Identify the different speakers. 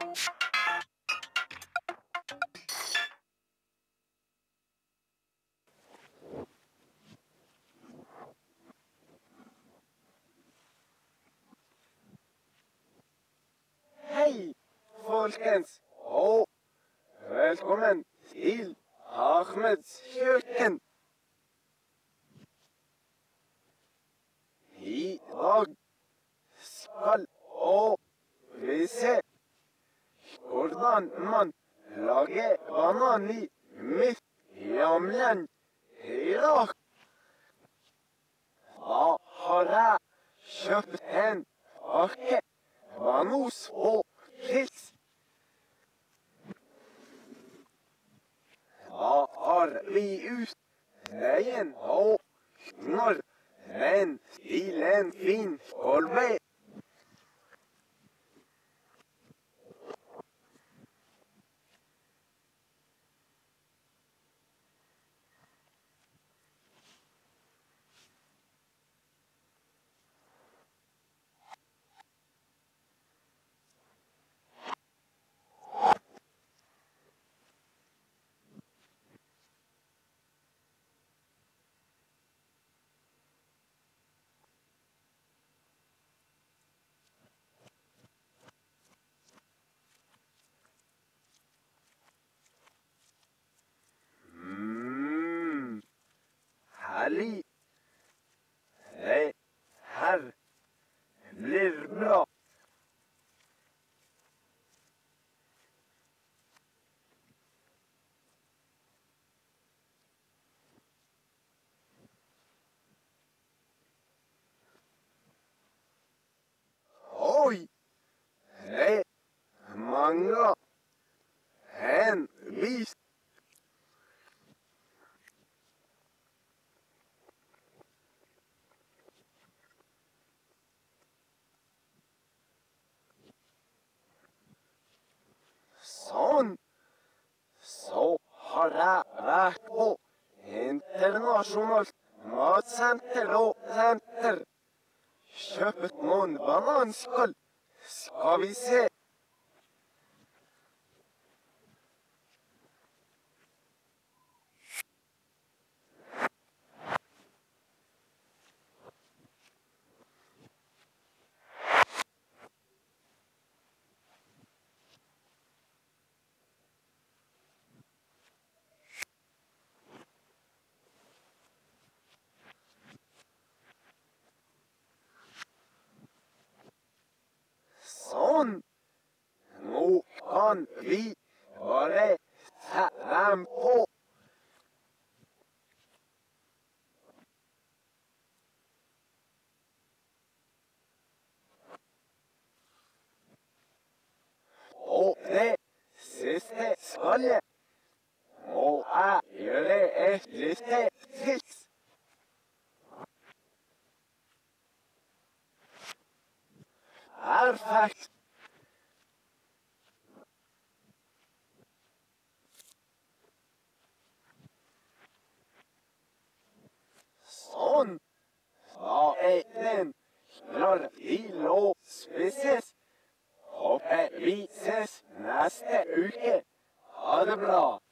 Speaker 1: Hei, folkens, og velkommen til Ashmeds kjøkken. I dag skal vi se hvordan man lager banan i mitt hjemland Irak. Da har jeg kjøpt en pakke banos og pils. Da tar vi ut deigen og knor den til en fin kolbe. Herlig. Det her blir bra. Oi, det mangler en bit. Sånn, så har jeg vært på internasjonalt matsenter og senter. Kjøpt noen bananskall. Skal vi se. Sånn, nå kan vi bare ta dem på. Og det siste skallet må jeg gjøre et lite triks. Perfekt. Sånn. Da er den klar til å spises. Håper vi ses neste uke. Ha det bra.